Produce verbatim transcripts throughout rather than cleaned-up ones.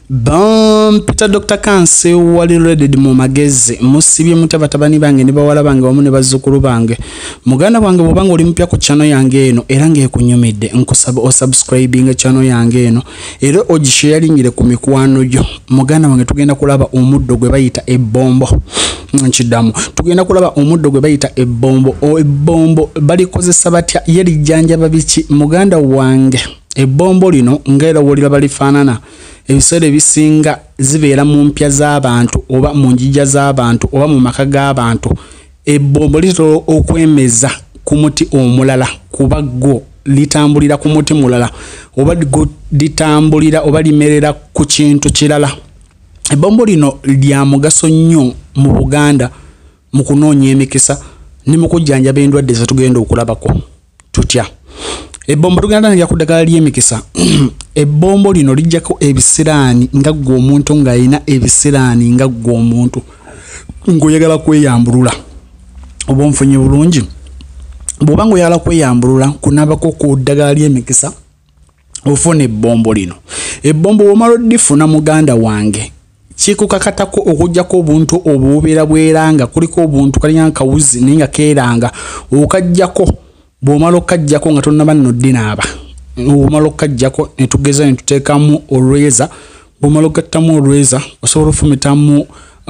Bam Peter Doctor Kansiiwa wali ready mu magezi musibye mutabatabani bange ne bawala bange wamu ne bazzukulu bange muganda wange bobanga oli mpya ku channel yange eno era nge kunyumidde nkusaba o subscribing channel yange eno era ogisharingire ku mikwano gyo muganda wange tugenda kulaba omuddo gwe bayita ebombo nchidamu tugenda kulaba omuddo gwe bayita ebombo o ebombo bali kozesa batya yeri janja babiki muganda wange ebombo lino ngera wolira bali fanana ebisere bisinga zibeera mu mpya z'abantu oba mu njija z'abantu oba mu maka g'abantu ebombo lito okwemeza ku muti omulala kuba go litambulira ku muti mulala oba litambulira oba limerera ku kintu kirala ebombo lino lya mugaso nnyo mu Buganda mu kunoonya emikisa ne mu kujjanjaba endwadde ze tugenda okulabako tutya ebombo tugenda nalya ku ddagala ly'emikisa ebombo lino lijjako ebisiraani nga gwe omuntu ng'alina ebisiraani nga gwe omuntu ng'oyagala kweyambulula oba onfunye bulungi bw'oba ng'oyagala kweyambulula kunaabako ku ddagala ly'emikisa ofuna ebombo lino ebombo bw'omala oddifuna muganda wange kikukakatako okujjako obuntu obubeera bweranga kuliko obuntu kalinga nkawuzi naye nga keeranga okajjako bw'omala okajjako nga tonnaba nno ddinaaba bw'omala okajjako ne tugeza ne tuteekamu olweza bw'omala ogattamu olweza osobola ofumitamu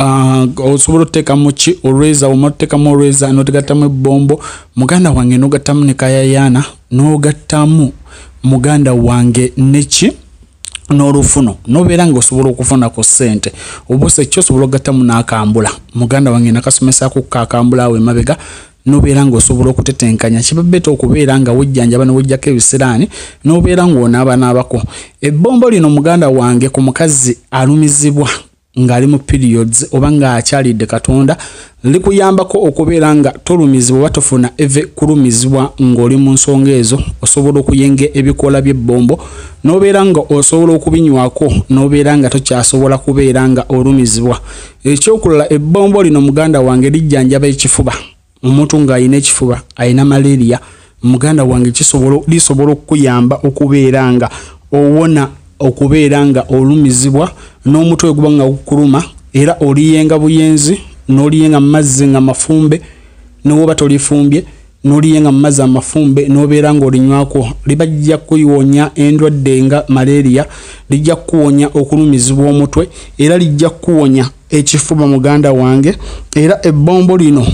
osobola oteekamu ki olweza bw'omala oteekamu olweza n'otegattamu ebbombo muganda wange n'ogattamu ne kayayaana n'ogattamu muganda wange neki n'olufuno n'obeera nga osobola okufunako ssente obusa ekyo osobola ogattamu n'akambula muganda wange nakasomesako kakambula awo emabega n'obeera nga osobola okutetenkanya kibabeta okubeera nga wejjanjaba n'owejjako ebisiraani n'obeera ng'onaabanaabako ebbombo lino muganda wange ku mukazi alumizibwa ng'ali mu periods oba ng'akyalidde Katonda likuyambako okubeera nga tolumizibwa oba tofuna eve kulumizibwa ng'oli mu nsonga ezo osobola okuyenga ebikola by'ebbombo n'obeera nga osobola okubinywako n'obeera nga tokyasobola kubeera nga olumizibwa ekyokulala ebbombo lino muganda wange lijjanjaba ekifuba omuntu ng'alina ekifuba alina malaria muganda wange kisobola lisobola okuyamba okubeera nga owona okubeera nga olumizibwa n'omutwe guba nga gukuluma era oliyenga buyenzi n'oliyenga mazzi nga mafumbe n'oba tolifumbye n'oliyenga mazzi amafumbe n'obeera nga olinywako libajja kuyiwonya endwadde nga malaria lijja kuwonya okulumizibwa omutwe era lijja kuwonya ekifuba muganda wange era ebbombo lino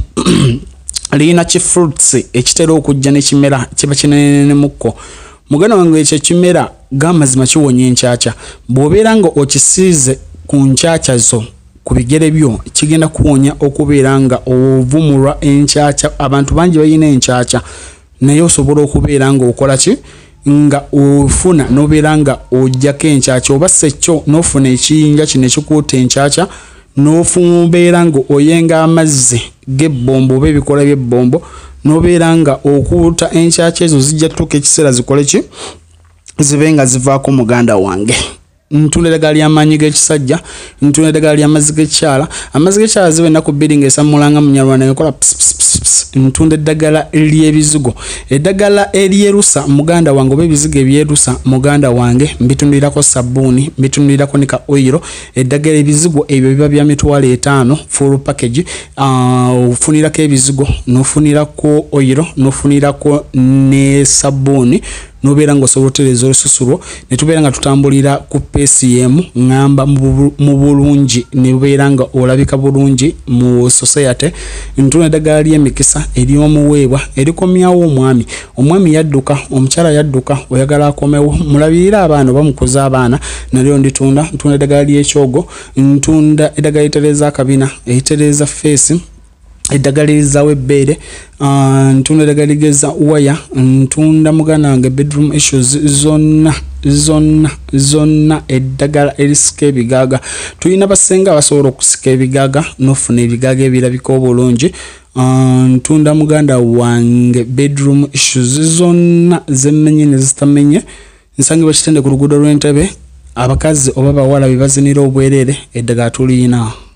lina kifruits ekitera okujja ne kimera kiba kinene mukko muganda wange ekyo kimera gamazima kiwonya enkyakya bw'obeera nga okisiize ku nkyakya zo ku bigere byo kigenda kuwonya okubeera nga ovumulwa enkyakya abantu bangi balina enkyakya naye osobola okubeera nga okola ki nga ofuna n'obeera nga ojjako enkyakya oba sekyo n'ofuna ekiyinja kino ekikuuta enkyakya n'ofumbeera nga oyenga amazzi g'ebbombo oba ebikola by'ebbombo n'obeera nga okuuta enkyakya ezo zijja tutuuka ekiseera zikole ki zibe nga zivaako muganda wange ntunda eddagala ly'amaanyi g'ekisajja ntunda eddagala ly'amazzi g'ekyala amazzi g'ekyala ziba ennaku bbiri ng'esamulanga munyarwanda ngekola ntunda eddagala ly'ebizigo eddagala eryerusa muganda wange oba ebizigo ebyerusa muganda wange mbitundulirako sabbuuni mbitundulirako ne ka oyiro eddagala ebizigo ebyo biba bya mitwalo etaano full package ofunirako ebizigo n'ofunirako oyiro n'ofunirako ne sabbuuni n'obeera nga osobola otereeza olususu lwo ne tubeera nga tutambulira ku P C M ngamba mu bulungi ne bubeera nga olabika bulungi mu society ntuna eddagala ly'emikisa ery'omuweebwa erikomyawo omwami omwami yadduka omukyala yadduka oyagala akomewo mulabirira abaana oba mukoze abaana nalyo nditunda ntunda eddagala ly'ekyogo ntunda eddagala eritereeza akabina eritereeza face eddagala erizaawo ebbeere ntunda eddagala ligeza waya ntunda muganda wange bedroom issues zonna zonna zonna eddagala erisika ebigaaga tulina basenga abasobola okusika ebigaaga n'ofuna ebigaaga ebirabika obulungi ntunda muganda wange bedroom issues zonna zemmenye ne zitamenye nsangibwa kitende ku luguudo lw'Entebbe abakazi oba bawala bebazinira obwerere eddagala tulina